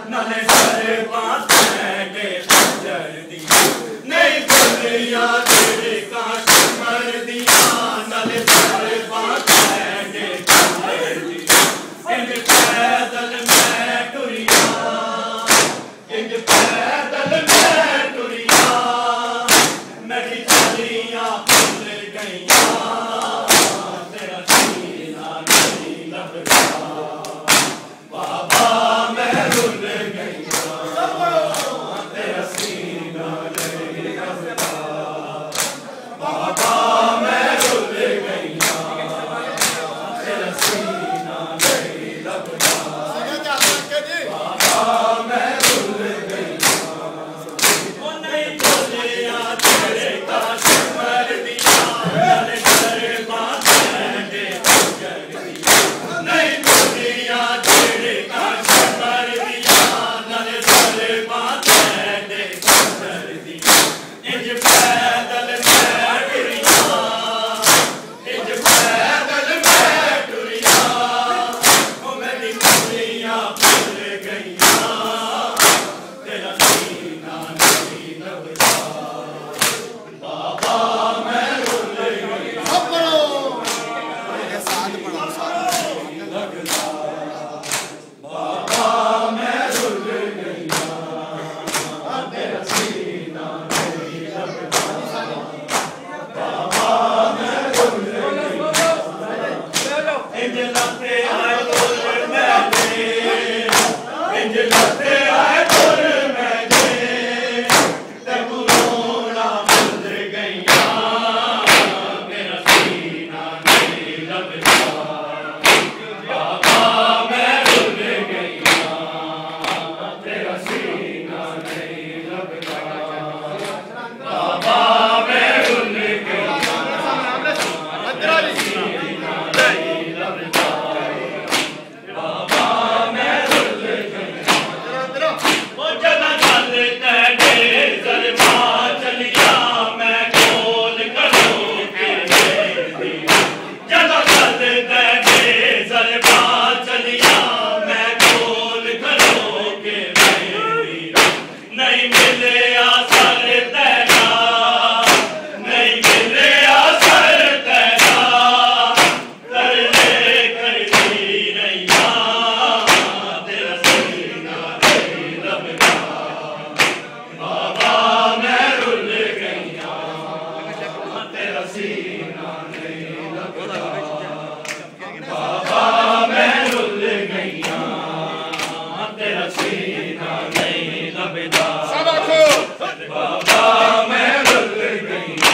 नाले सारे बात के खंजर दी नहीं दुनिया तेरे काश मर दिया नाले सारे बात के खंजर दी इंज पैदल मैं टुरिया इंज पैदल मैं टुरिया मेरी चलियां भूल गईया तेरा सीना नहीं लभदा बाबा मैं रुल गईया तेरा सीना नहीं लभदा बाबा मैं रुल गईया तेरा सीना नहीं लभदा बाबा मैं रुल गईया ओ नहीं बोलिया तेरे काश मर दिया नाले तेरे बात के खंजर दिया नहीं बोलिया तेरे काश मर दिया नाले तेरे बात के खंजर दिया इंज पैदल मैं टुरिया इंज पैदल मैं टुरिया ओ मेरी खुशियां भूल गईया तेरा सीना नहीं लभदा बाबा मैं रुल गईया लगदा बाबा मैं रुल गईया तेरा सीना नहीं लभदा बाबा मैं रुल गईया इंज लते आए बोल मैंने इंज लते आए बोल मैंने तू रोना भूल गईया मेरा सीना नहीं लभदा बाबा मैं रुल गईया तेरा सीना नहीं लभदा बाबा मैं रुल गईया तेरा सीना नहीं लभदा बाबा मैं रुल गईया ओ जना चल तेरे जलवा चलिया मैं कोल करो के दी जना चल तेरे जलवा चलिया मैं कोल करो के दी नहीं मिले असर तेरा नहीं मिले असर तेरा कर ले करती रैया तेरा सीना नहीं लभदा बाबा मैं रुल गईया तेरा सीना नहीं लभदा बाबा मैं रुल गईया तेरा सीना नहीं लभदा बाबा मैं रुल गईया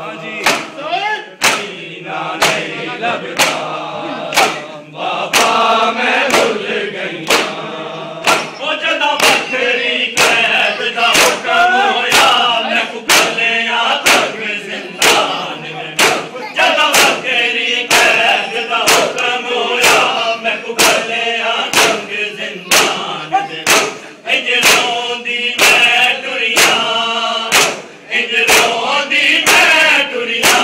सीना नहीं लभदा बाबा मैं रुल गईया ओ जदा बकरी कैद दा हुक्म होया मैं कुकलिया तक जिंदान में जदा बकरी कैद दा हुक्म होया मैं कुकलिया तक जिंदान में इंज रोंदी मैं टुरिया इंज रोंदी मैं टुरिया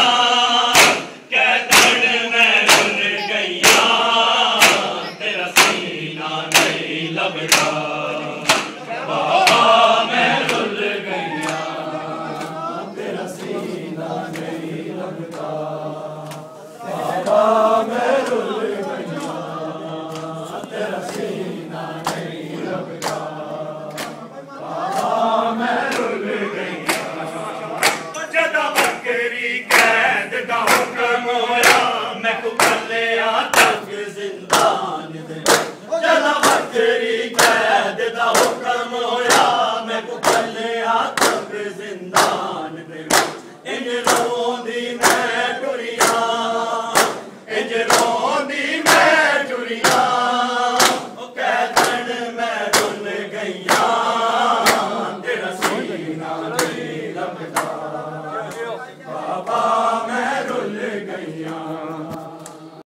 कैदड़ मैं रुल गईया तेरा सीना नहीं लभदा बाबा